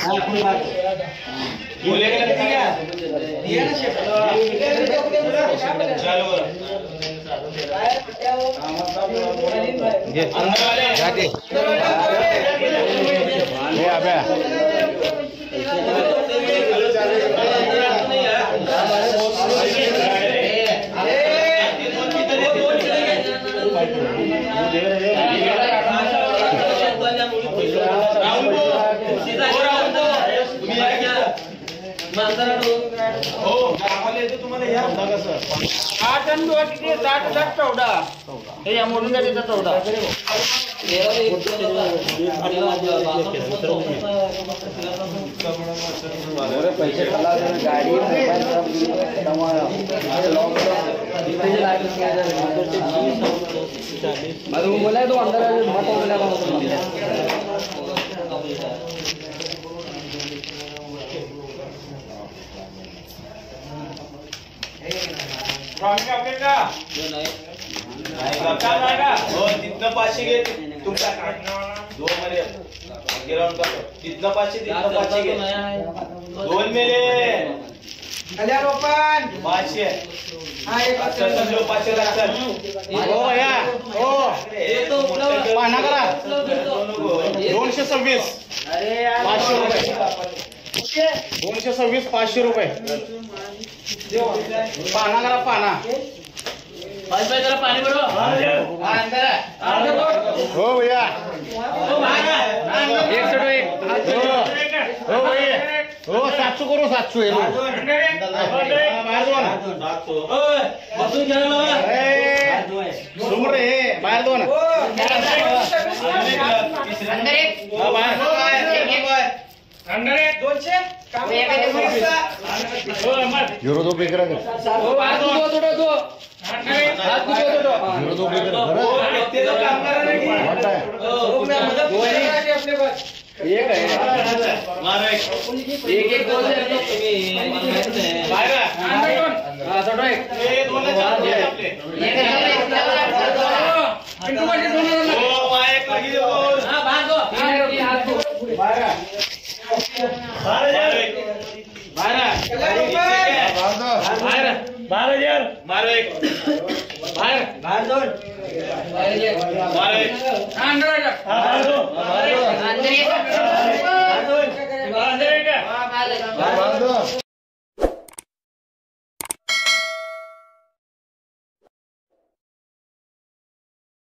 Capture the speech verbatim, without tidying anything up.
बोले का ठीक है दिया ना शेफ चलो अंदर वाले जाके ये अबे हो आम्हाला येतो तुम्हाला या होता कसं आठ आणि दोन किती साठ साठ चौदा हे या मोडून द्या त्याचा चौदा पैसे खाला गाडी बोला तो अंदर हो तिथनं पाचशे घे तुमच्या दोन मध्ये तिथनं पाचशे तिथनं पाचशे घे दोन मेले पाचशे पाचशे लागतात हो या हो पाना करा दोनशे सव्वीस पाचशे रुपये दोनशे सव्वीस पाचशे रुपये पाना करा पाना पाच पाच जरा पाणी भरो हो भैया एक सौ एक हो भैया हो सातशे करू सातशे बसून घ्या समोर हे बाहेर दोन झिरो दो पे करा झिरो दो पे करा एक आहे एक एक दोन बाहेर हा छोटो एक दोन बारह हजार बारह एक बारह बारह दोन बारह एक अंदर बारह दो अंदर एक